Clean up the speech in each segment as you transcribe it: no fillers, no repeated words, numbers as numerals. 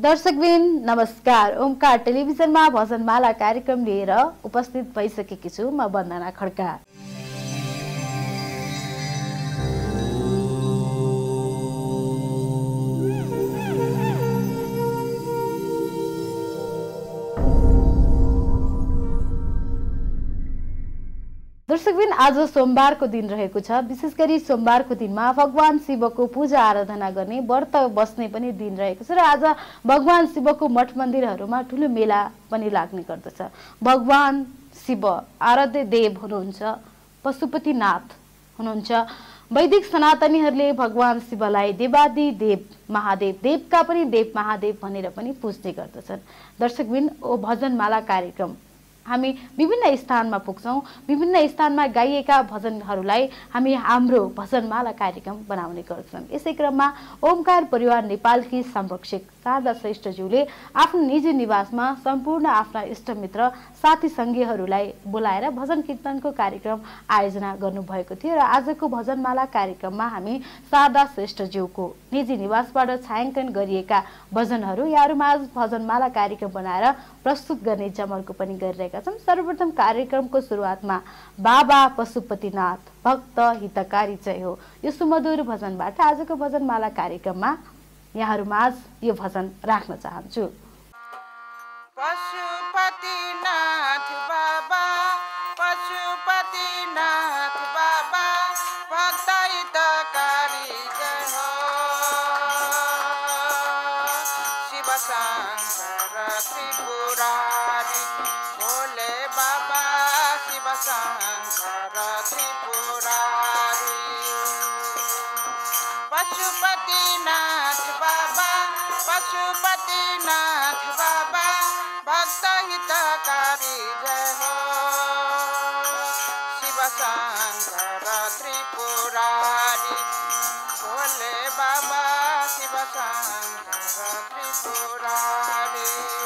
दर्शकबिन नमस्कार। ओमकार टेलिभिजनमा भजनमाला कार्यक्रम लिएर उपस्थित भइसकेकी छु म वन्दना खड्का। दर्शकबिन आज सोमबारको दिन रहेको छ। विशेष गरी सोमबारको दिनमा भगवान शिवको पूजा आराधना गर्ने व्रत बस्ने पनि दिन रहेको छ र आज भगवान शिवको मठ मन्दिरहरूमा ठुलो मेला पनि लाग्ने गर्दछ। भगवान शिव आराध्य देव हुनुहुन्छ, पशुपतिनाथ हुनुहुन्छ। वैदिक सनातनीहरूले भगवान शिवलाई देवादि देव महादेव, देवका पनि देव महादेव भनेर पनि पुज्ने गर्दछन्। दर्शकबिन भजनमाला कार्यक्रम हामी विभिन्न स्थानमा पुग्छौं। विभिन्न स्थानमा गाइएका भजनहरूलाई हामी हाम्रो भजनमाला कार्यक्रम बनाउने गर्छौं। यसै क्रममा ओमकार परिवार नेपालकी संरक्षक शारदा श्रेष्ठज्यूले आफ्नो निजी निवासमा सम्पूर्ण आफ्ना इष्टमित्र साथी सङ्गीहरूलाई बोलाएर भजन कीर्तनको कार्यक्रम आयोजना गर्नुभएको थियो र आजको भजनमाला कार्यक्रममा हामी शारदा श्रेष्ठज्यूको निजी निवासबाट छायाङ्कन गरिएका भजनहरू यहाँहरूमा भजनमाला कार्यक्रम बनाएर प्रस्तुत गर्ने जमर्को पनि गरिरहेका छौं। सर्वप्रथम कार्यक्रमको सुरुवातमा बाबा पशुपतिनाथ भक्त हितकारी जय हो यो सुमधुर भजनबाट आजको भजनमाला कार्यक्रममा यहाँहरूमाझ यो भजन राख्न चाहन्छु। पशुपतिनाथ बाबा, पशुपतिनाथ बाबा, भक्त हितकारी जय हो। शिव शंकर त्रिपुरारी भोले बाबा, शिव शंकर त्रिपुरारी। पशुपतिनाथ बाबा, पशुपतिनाथ बाबा, भक्त हितकारी जय हो। शिव शंकर त्रिपुरारी भोले बाबा, शिव शंकर त्रिपुरारी।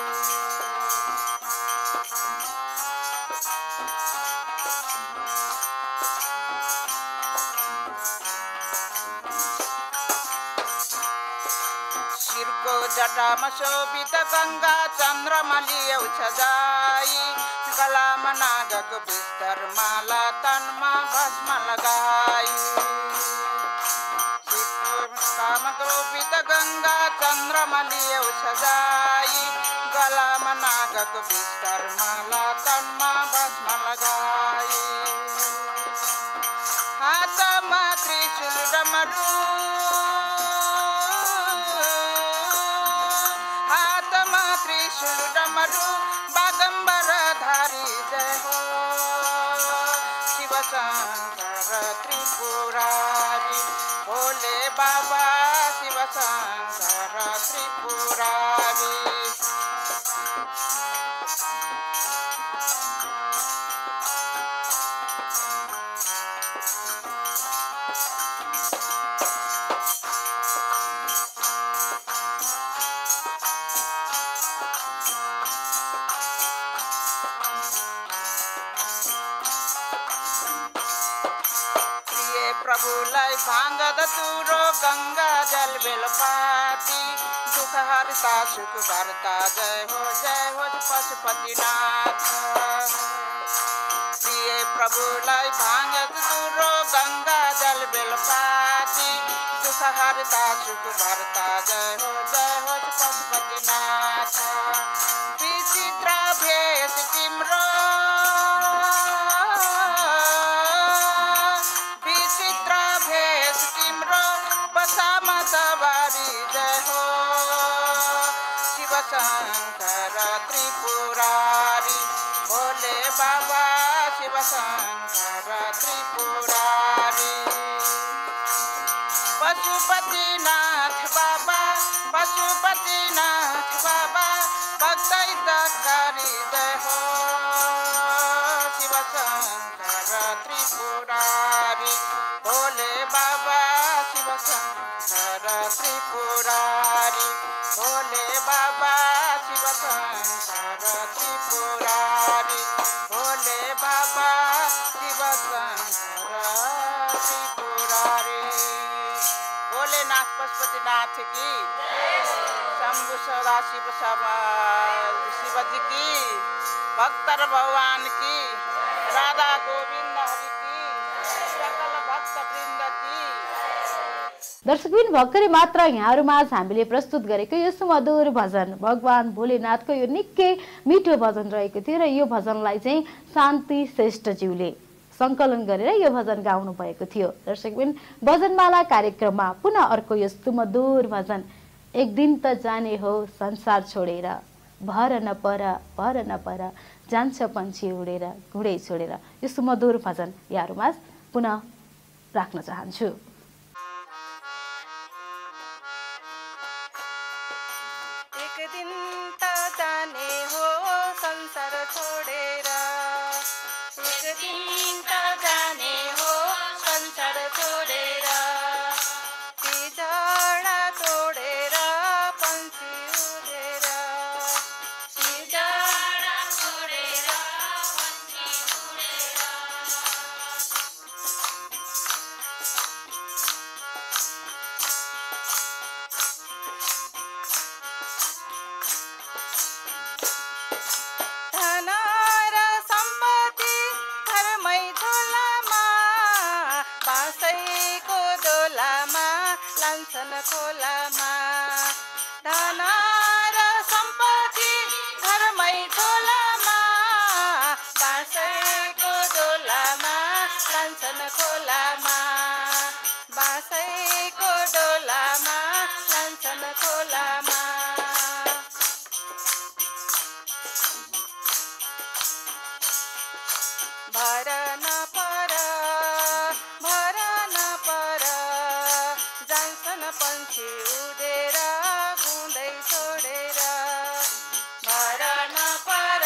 जटामा शोभित गंगा चन्द्रमा लिएछ जाई, गलामा नागको बिस्तर माला, तनमा भस्म लगाई। जटामा शोभित गंगा चन्द्रमा लिएछ जाई, गलामा नागको बिस्तर माला, तनमा भस्म लगाई। हातमा त्रिशूल डमरू, त्रिशूल डमरू, बागंबर धारी जय हो। शिव शंकर त्रिपुरारी भोले बाबा, शिव शंकर त्रिपुरारी। प्रभुलाई भांग धतुरो गंगा जल बेलपाती, दुख हरता सुख भरता जय हो पशुपतिनाथ। प्रिय प्रभुलाई भांग धतुरो गंगा जल बेलपाती, दुख हरता सुख भरता जय हो पशुपतिनाथ। विचित्र भेष तिम्रो, बसामा सवारी जय हो। शिव शंकर त्रिपुरारी भोले बाबा, शिव शंकर त्रिपुरारी। पशुपतिनाथ बाबा, पशुपतिनाथ बाबा, भक्त हितकारी जय हो। शिव शंकर त्रिपुरारी भोले बाबा, शिव शंकर त्रिपुरारी भोले बाबा, शिव शंकर त्रिपुरारी भोले बाबा, शिव शंकर त्रिपुरारी। भोलेनाथ पशुपतिनाथ की शंभु सदाशिव शिवजी की, भक्तर भगवान की, राधा गोविंद हरि की, सकल भक्त वृन्द की। दर्शकबिन भर्खरै मात्र यहाँहरूमाझ हामीले प्रस्तुत गरेको यो सुमधुर भजन भगवान भोलेनाथको यो निकै मिठो भजन रहेको थियो र यो भजनलाई चाहिँ शान्ति श्रेष्ठज्यूले सङ्कलन गरेर यो भजन गाउनु भएको थियो। दर्शकबिन भजनमाला कार्यक्रममा पुनः अर्को यो सुमधुर भजन एक दिन त जाने हो संसार छोडेर, भर नपर जान्छ पंक्षी उडेर घुडै छोडेर, यो सुमधुर भजन यहाँहरूमाझ पुनः राख्न चाहन्छु। एक दिन त जाने हो संसार छोडेर, एक दिन त जाने हो संसार छोडेर, पिजरा तोडेर पंक्षी उडेर, पिजरा तोडेर पंक्षी उडेर। धन र सम्पत्ति घरमै झोलामा, बाँसैको डोलामा लान्छन् खोलामा। धन र सम्पत्ति घरमै झोलामा, बाँसैको डोलामा लान्छन् खोलामा, बाँसैको डोलामा लान्छन् खोलामा। भर नपर जान्छन् पंक्षी उडेर घुँडै छोडेर, भर नपर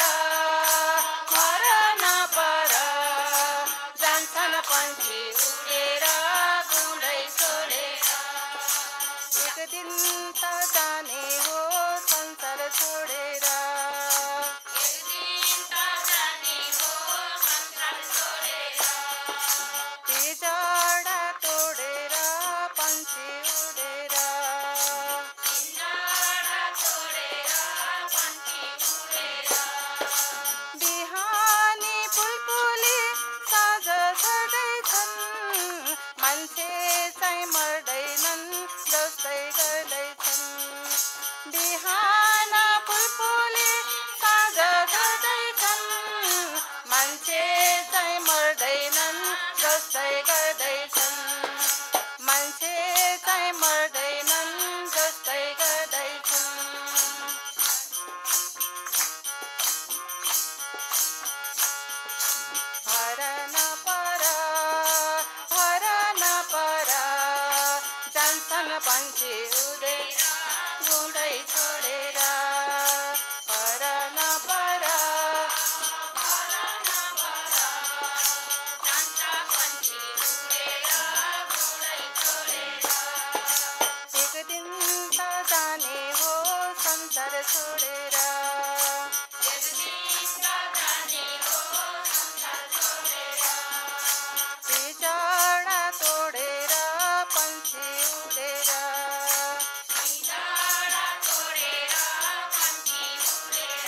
जान्छन् पंक्षी उडेर घुँडै छोडेर। एक दिन त जाने हो संसार छोडेर, एक दिन त जाने हो संसार छोडेर, पिजरा तोडेर पंक्षी उडेर, पिजरा तोडेर पंक्षी उडेर। बिहानी पुलपुली साँझ छर्दैछन्, मान्छे चाहिँ मर्दैनन् जस्तै गर्दैछन्। बिहान पुलपुली साँझ छर्दैछन्, मान्छे चाहिँ मर्दैनन् जस्तै गर्दैछन्, मान्छे चाहिँ मर्दैनन् जस्तै गर्दैछन्। भर नपर जान्छन् पंक्षी उडेर घुँडै छोडेर, भर नपर जान्छ पंक्षी उडेर घुँडै छोडेर। एक दिन त जाने हो संसार छोडेर, एक दिन त जाने हो संसार छोडेर, पिजरा तोडेर पंक्षी उडेर, पिजरा तोडेर पंक्षी उडेर।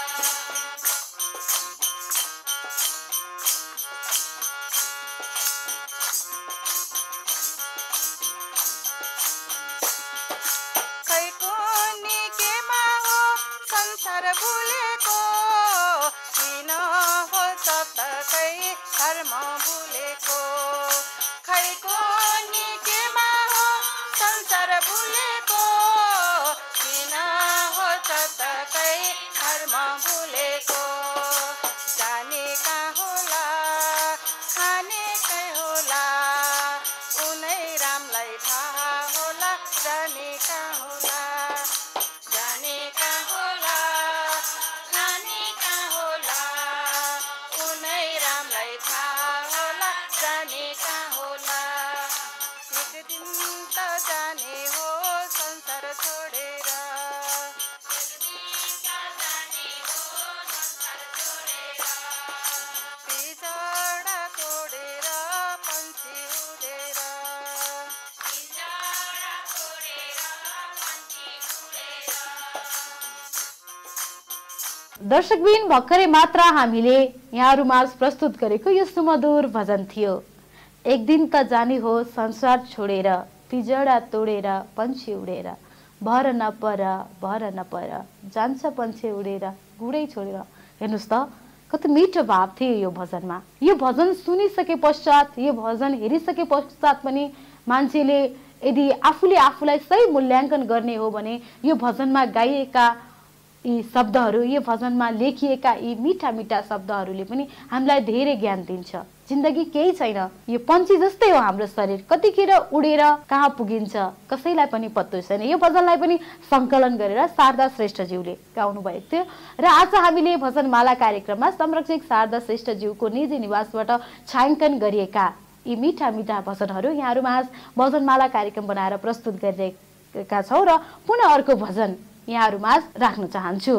खै कुनी केमा हो संसार भुलेको, किन हो सतकै धर्म भुलेको। खै कुनी केमा हो संसार भुलेको, किन हो सतकै धर्म भुलेको। जाने कहाँ होला खाने कै होला, उनै रामलाई थाहा होला। जाने कहाँ होला, जाने कहाँ होला खाने दर्शकबिन भर्खरै मात्र हामीले यहाँहरूमाझ प्रस्तुत गरेको यो सुमधुर भजन थियो। एक दिन त जाने हो संसार छोडेर, पिजडा तोडेर पन्छी उडेर, भर नपर जान्छ पन्छी उडेर गुडै छोडेर। हेर्नुहोस् त कति मिठो भाव थियो यो भजनमा। यो भजन सुनिसके पश्चात, यो भजन हेरिसके पश्चात पनि मान्छेले यदि आफूले आफूलाई सही मूल्याङ्कन गर्ने हो भने यो भजनमा गाइएका यी शब्दहरू, यो भजनमा लेखिएका यी मिठा मिठा शब्दहरूले पनि हामीलाई धेरै ज्ञान दिन्छ। जिन्दगी केही छैन, यो पन्छी जस्तै हो हाम्रो शरीर, कतिखेर उडेर कहाँ पुगिन्छ कसैलाई पनि पत्तो छैन। यो भजनलाई पनि सङ्कलन गरेर शारदा श्रेष्ठज्यूले गाउनु भएको थियो र आज हामीले भजनमाला कार्यक्रममा संरक्षक शारदा श्रेष्ठज्यूको निजी निवासबाट छायाङ्कन गरिएका यी मिठा मिठा भजनहरू यहाँहरूमाझ भजनमाला कार्यक्रम बनाएर प्रस्तुत गरिरहेका छौँ र पुनः अर्को भजन यहाँहरूमाझ राख्न चाहन्छु।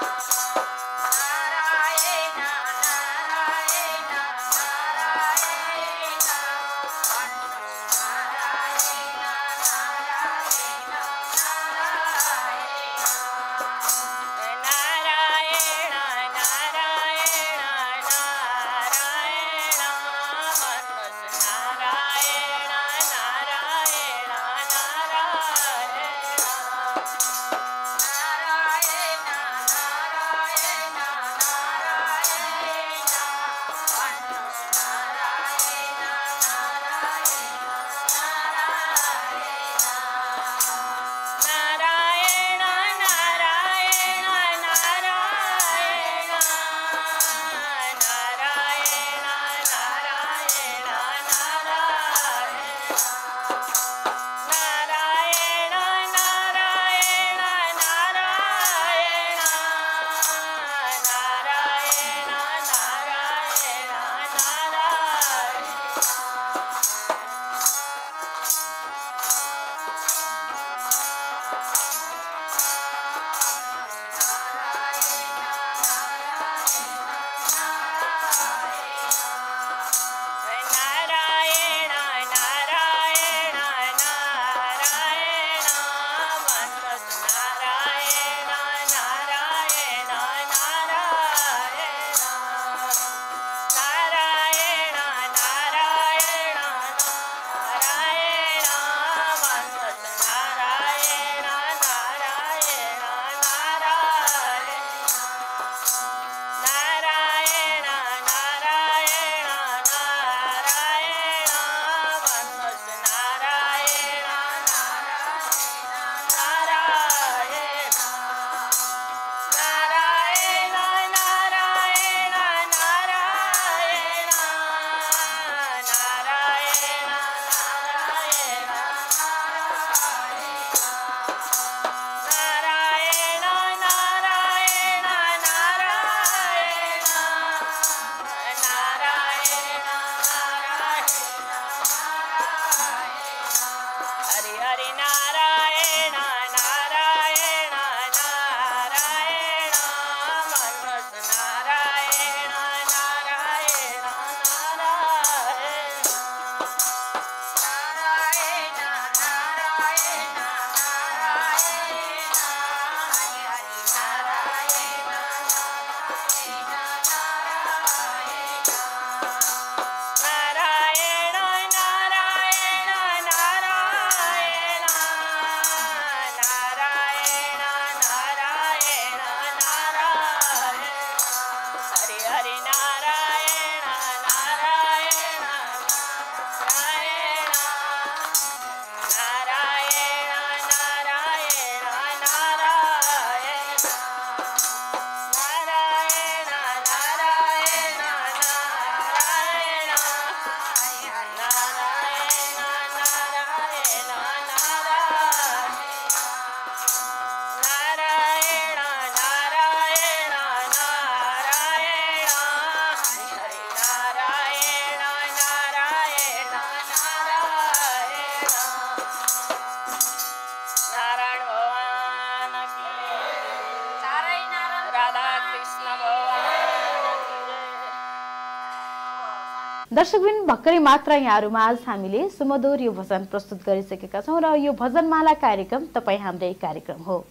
दर्शकबिन भर्खरै मात्र यहाँहरूमाझ हामीले सुमधुर यो भजन प्रस्तुत गरिसकेका छौँ र यो भजनमाला कार्यक्रम तपाईँ हाम्रै कार्यक्रम हो।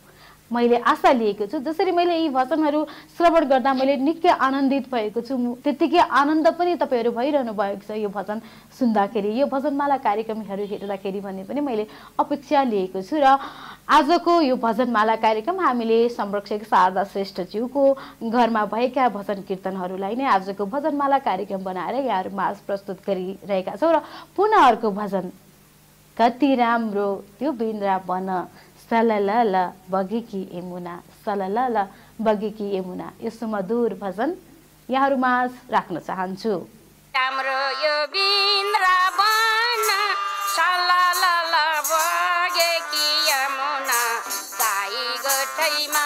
मैले आशा लिएको छु। जसरी मैले यी भजनहरू श्रवण गर्दा मैले निकै आनन्दित भएको छु, त्यतिकै आनन्द पनि तपाईँहरू भइरहनु भएको छ यो भजन सुन्दाखेरि, यो भजनमाला कार्यक्रमहरू हेर्दाखेरि भन्ने पनि मैले अपेक्षा लिएको छु। र आजको यो भजनमाला कार्यक्रम हामीले संरक्षक शारदा श्रेष्ठज्यूको घरमा भएका भजन कीर्तनहरूलाई नै आजको भजनमाला कार्यक्रम बनाएर यहाँहरूमा आज प्रस्तुत गरिरहेका छौँ। र पुनः अर्को भजन, कति राम्रो त्यो वृन्दावन सललल बगेकी यमुना, सललल बगेकी यमुना, यो सुमधुर भजन यहाँहरूमा राख्न चाहन्छु। राम्रो यो वृन्दावन सललल बगेकी यमुना, गाई गोठैमा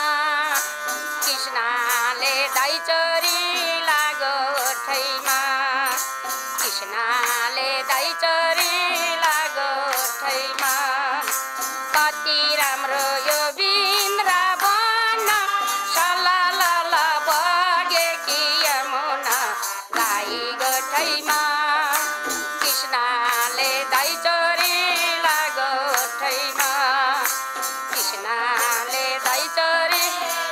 कृष्णले दाइ चोरी लागो ओठैमा, कृष्णले दाइ चोरी लागो ओठैमा। कति राम्रो यो वृन्दावन सललल बगेकी यमुना, गाई गोठैमा कृष्णले दाइ चोरी लागो ओठैमा, कृष्णले दाइ चोरी।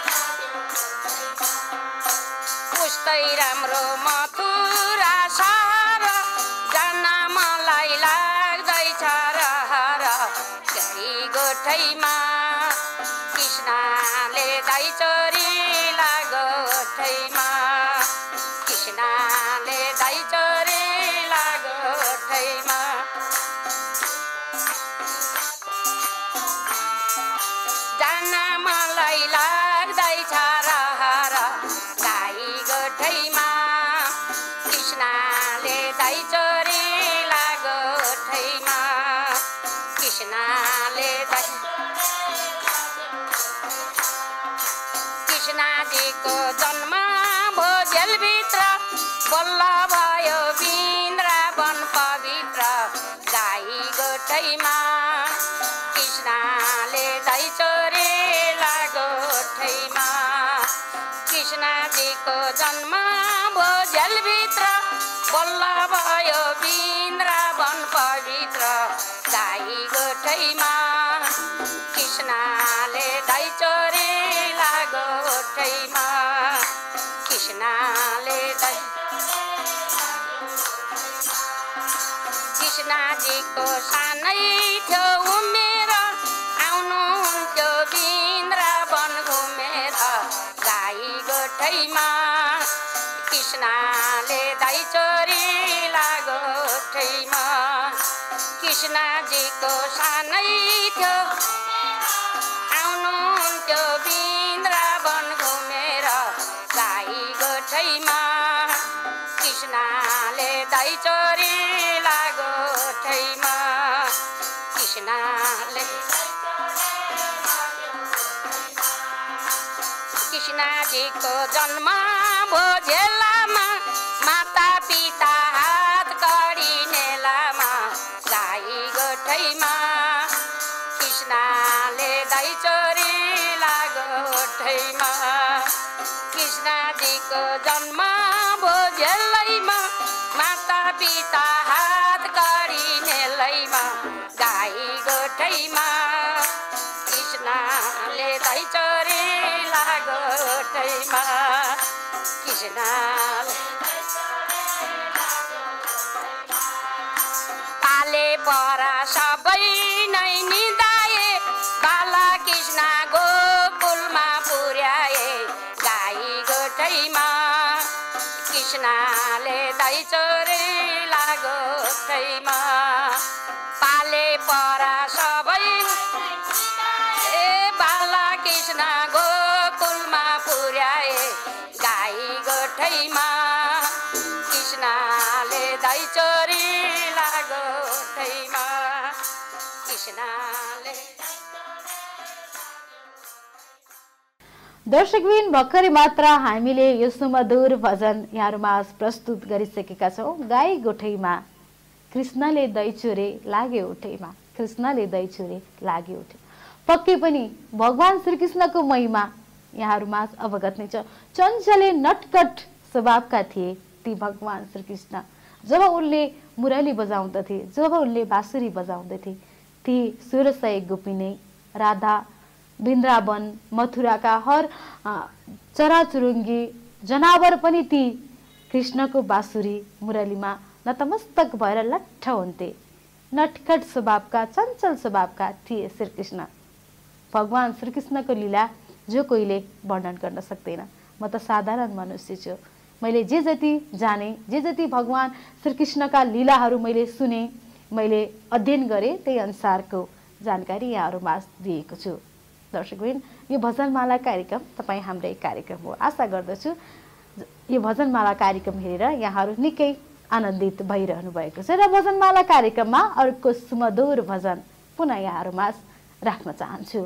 उस्तै राम्रो मथुरा सहर जान मलाई लाग्दैछ रहर, गाई गोठैमा कृष्णले दाइ चोरी लागो ओठैमा, कृष्णले दाइ चोरी लागो ओठैमा। जान मलाई लाग्दैछ रहर, गाई गोठैमा कृष्णले दाइ चोरी लागो ओठैमा, कृष्णले दाइ। कृष्णजीको जन्म भोजेलभित्र बल्ल भयो वृन्दावन पवित्र, गाई गोठैमा कृष्णले दाइ चोरी लागो ओठैमा। कृष्णजीको जन्म भोजेलभित्र बल्ल भयो वृन्दावन पवित्र, गाई गोठैमा कृष्णले दाइ चोरी लागो ओठैमा, कृष्णले दाइ। कृष्णजीको सानै थियो उमेर आउनुहुन्थ्यो वृन्दावन घुमेर, गाई गोठैमा कृष्णले दाइ चोरी लागो ओठैमा। कृष्णजीको सानै थियो आउनुहुन्थ्यो वृन्दावन घुमेर, गाई गोठैमा कृष्णले दाइ चोरी लागो ओठैमा, कृष्णले। कृष्णजीको जन्म भोजेलामा माता पिता हात कडी नेलामा, गाई गोठैमा कृष्णले दाइ चोरी लागो ओठैमा। कृष्णजीको जन्म भोजेलैमा माता पिता हात कडी नेलैमा, गाई गोठैमा कृष्णले दाइ चोरी लागो ओठैमा, कृष्णले। पाले परा सबै नै निदाए, बाला कृष्ण गोकुलमा पुर्याए, गाई गोठैमा कृष्णले दाइ चोरी लागो ओठैमा। पाले परा सबै ए बाला कृष्ण गोकुलमा पुर्याए, गाई गोठैमा कृष्णले दाइ चोरी लागो ओठैमा, कृष्णले। दर्शकबिन भर्खरै मात्र हामीले यो सुमधुर भजन यहाँहरूमा आज प्रस्तुत गरिसकेका छौँ। गाई गोठैमा कृष्णले दाइ चोरे लाग्यो ओठैमा, कृष्णले दाइ चोरे लाग्यो ओठै। पक्कै पनि भगवान श्रीकृष्णको महिमा यहाँहरूमा अवगत नै छ। चञ्चले नटकट स्वभावका थिए ती भगवान श्रीकृष्ण। जब उनले मुरली बजाउँदथे, जब उनले बाँसुरी बजाउँदथे, ती 1600 गोपी नै राधा वृन्दावन मथुराका हर चराचुरुङ्गी जनावर पनि ती कृष्णको बाँसुरी मुरलीमा नतमस्तक भएर लट्ठ हुन्थे। नटखट स्वभावका चञ्चल स्वभावका थिए श्रीकृष्ण। भगवान श्रीकृष्णको लीला जो कोहीले वर्णन गर्न सक्दैन। म त साधारण मनुष्य छु। मैले जे जति जाने, जे जति भगवान श्रीकृष्णका लीलाहरू मैले सुने, मैले अध्ययन गरेँ, त्यही अनुसारको जानकारी यहाँहरूमा दिएको छु। दर्शकवृन्द, यो भजनमाला कार्यक्रम तपाईँ हाम्रै कार्यक्रम हो। आशा गर्दछु यो भजनमाला कार्यक्रम हेरेर यहाँहरू निकै आनन्दित भइरहनु भएको छ र भजनमाला कार्यक्रममा अर्को सुमधुर भजन पुनः यहाँहरूमा राख्न चाहन्छु।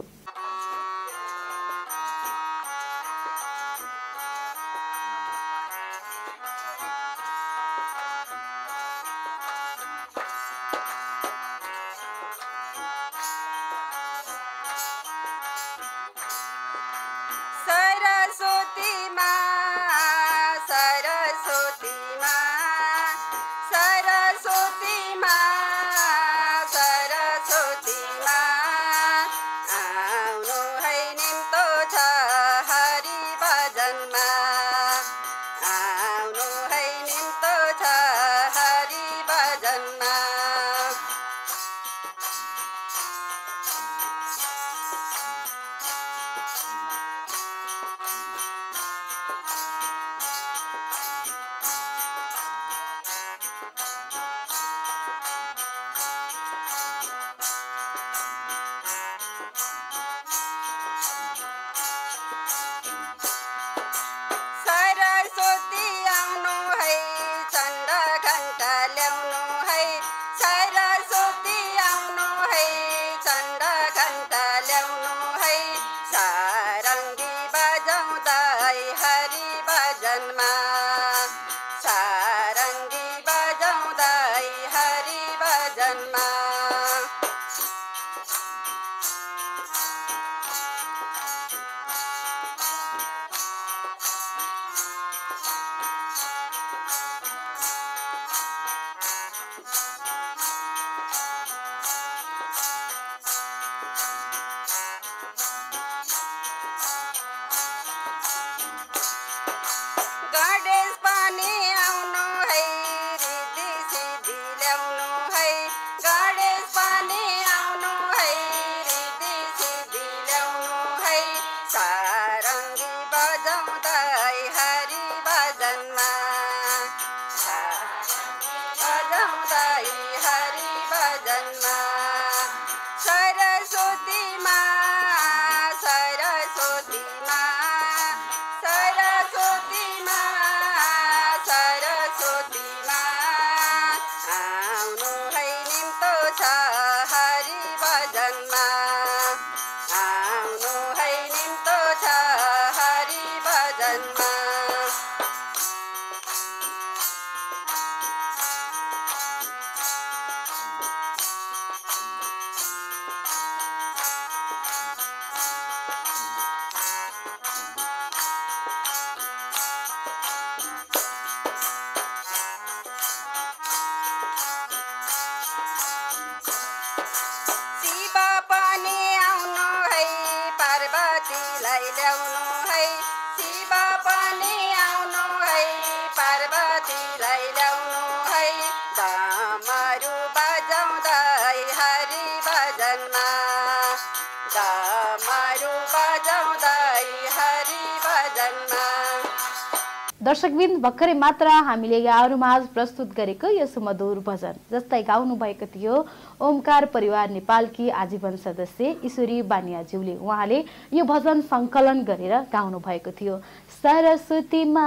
दर्शकबिन भर्खरै मात्र हामीले यहाँहरूमाझ प्रस्तुत गरेको यो सुमधुर भजन जस्तै गाउनु भएको थियो ओमकार परिवार नेपालकी आजीवन सदस्य ईश्वरी बानियाज्यूले। उहाँले यो भजन सङ्कलन गरेर गाउनु भएको थियो। सरस्वतीमा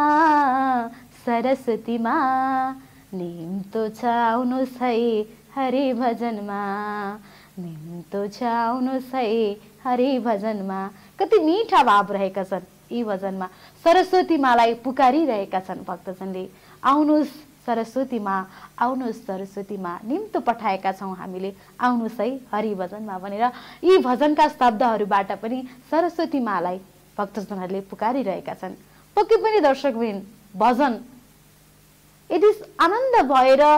सरस्वतीमा निम्तो छ आउनुहोस् है हरि भजनमा, निम्तो छ आउनुहोस् है हरि भजनमा। कति मीठा भाव रहेका छन् यी भजनमा। सरस्वती मालाई पुकारिरहेका छन् भक्तजनले, आउनुहोस् सरस्वतीमा, आउनुहोस् सरस्वतीमा, निम्तो पठाएका छौँ हामीले, आउनुहोस् है हरि भजनमा भनेर यी भजनका शब्दहरूबाट पनि सरस्वती मालाई भक्तजनहरूले पुकारिरहेका छन्। पक्कै पनि दर्शकबिन भजन यदि आनन्द भएर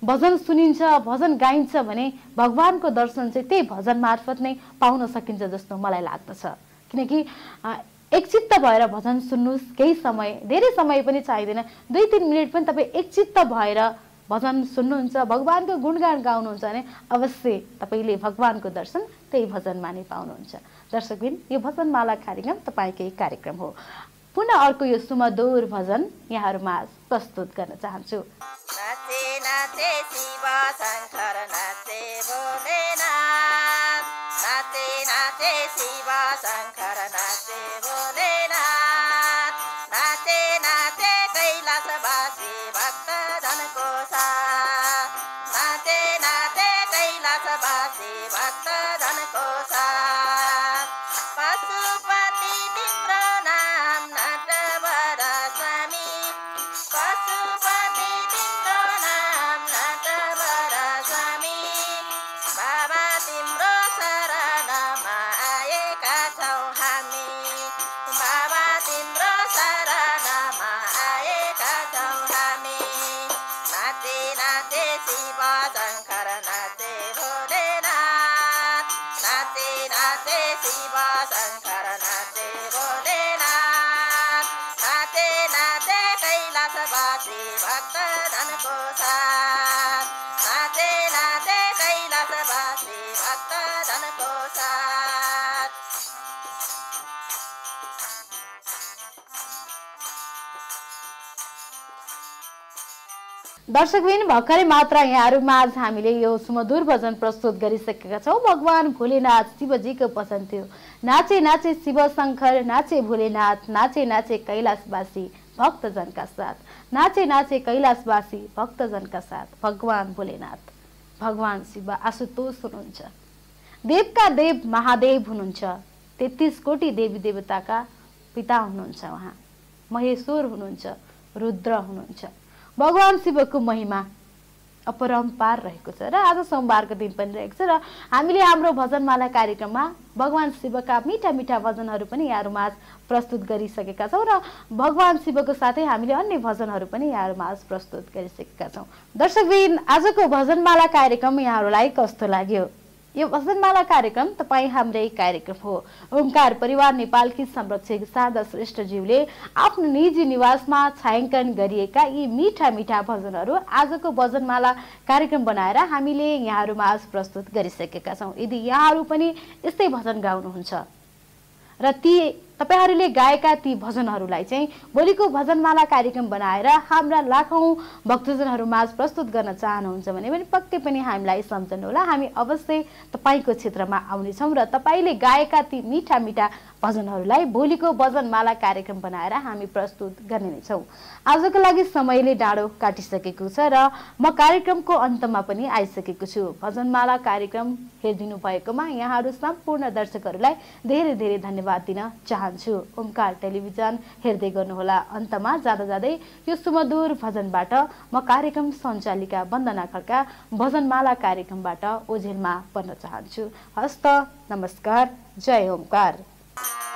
भजन सुनिन्छ भजन गाइन्छ भने भगवानको दर्शन चाहिँ त्यही भजन मार्फत नै पाउन सकिन्छ जस्तो मलाई लाग्दछ। किनकि एकचित्त भएर भजन सुन्नुहोस्, केही समय, धेरै समय पनि चाहिँदैन, 2-3 मिनट पनि तपाईँ एकचित्त भएर भजन सुन्नुहुन्छ, भगवानको गुणगान गाउनुहुन्छ भने अवश्य तपाईँले भगवानको दर्शन त्यही भजनमा नै पाउनुहुन्छ। दर्शकबिन, यो भजनमाला कार्यक्रम तपाईँकै कार्यक्रम हो। पुनः अर्को यो सुमधुर भजन यहाँहरूमा प्रस्तुत गर्न चाहन्छु। नाचे नाचे शिव शङ्कर नाचे भोलेनाथ, नाचे नाचे शिव शङ्कर नाचे भोलेनाथ, नाचे नाचे कैलाशवासी भक्तजनको साथ, नाचे नाचे कैलाशवासी भक्तजनको साथ। पशुपति तिम्रो नाम नटवर स्वामी, पशुपति तिम्रो नाम नटवर स्वामी, बाबा तिम्रो शरणमा आएका छौँ हामी, बाबा तिम्रो शरणमा आएका छौँ हामी। नाचे नाचे शिव शङ्कर नाचे भोलेनाथ, नाचे नाचे शिव शङ्कर नाचे भोलेनाथ, नाचे नाचे कैलाशवासी भक्तजनको साथ, नाचे नाचे कैलाशवासी भक्तजनको साथ। दर्शकबिन, भर्खरै मात्र यहाँहरूमा आज हामीले यो सुमधुर भजन प्रस्तुत गरिसकेका छौँ। भगवान भोलेनाथ शिवजीको भजन थियो। नाचे नाचे शिव शङ्कर नाचे भोलेनाथ, नाचे नाचे कैलाशवासी भक्तजनका साथ, नाचे नाचे कैलाशवासी भक्तजनका साथ। भगवान भोलेनाथ, भगवान शिव आशुतोष हुनुहुन्छ, देवका देव महादेव हुनुहुन्छ, 33 कोटी देवी देवताका पिता हुनुहुन्छ, उहाँ महेश्वर हुनुहुन्छ, रुद्र हुनुहुन्छ। भगवान शिवको महिमा अपरम्पार रहेको छ र आज सोमबारको दिन पनि रहेको छ र हामीले हाम्रो भजनमाला कार्यक्रममा भगवान शिवका मिठा मिठा भजनहरू पनि यहाँहरूमा आज प्रस्तुत गरिसकेका छौँ र भगवान शिवको साथै हामीले अन्य भजनहरू पनि यहाँहरूमा आज प्रस्तुत गरिसकेका छौँ। दर्शकबिन, आजको भजनमाला कार्यक्रम यहाँहरूलाई कस्तो लाग्यो? यो भजनमाला कार्यक्रम तपाईँ हाम्रै कार्यक्रम हो। ओमकार परिवार नेपालकी संरक्षक शारदा श्रेष्ठज्यूले आफ्नो निजी निवासमा छायाङ्कन गरिएका यी मिठा मिठा भजनहरू आजको भजनमाला कार्यक्रम बनाएर हामीले यहाँहरूमा आज प्रस्तुत गरिसकेका छौँ। यदि यहाँहरू पनि यस्तै भजन गाउनुहुन्छ र ती तपाईहरूले गाएका ती भजनहरूलाई चाहिँ भोलिको भजनमाला कार्यक्रम बनाएर हाम्रा लाखौं भक्तजनहरूमा प्रस्तुत गर्न चाहनुहुन्छ भने पनि पक्कै पनि हामीलाई सम्झनुहोला। हामी अवश्य तपाईको क्षेत्रमा आउनेछौँ र तपाईले गाएका ती मिठा मिठा भजनहरूलाई भोलिको भजनमाला कार्यक्रम बनाएर हामी प्रस्तुत गर्ने नै छौँ। आजको लागि समयले डाँडो काटिसकेको छ र म कार्यक्रमको अन्तमा पनि आइसकेको छु। भजनमाला कार्यक्रम हेरिदिनु भएकोमा यहाँहरू सम्पूर्ण दर्शकहरूलाई धेरै धेरै धन्यवाद दिन चाहन्छु। ओमकार टेलिभिजन हेर्दै गर्नुहोला। अन्तमा जाँदा जाँदै यो सुमधुर भजनबाट म कार्यक्रम सञ्चालिका वन्दना खड्का भजनमाला कार्यक्रमबाट ओझेलमा पर्न चाहन्छु। हस्त नमस्कार, जय ओमकार।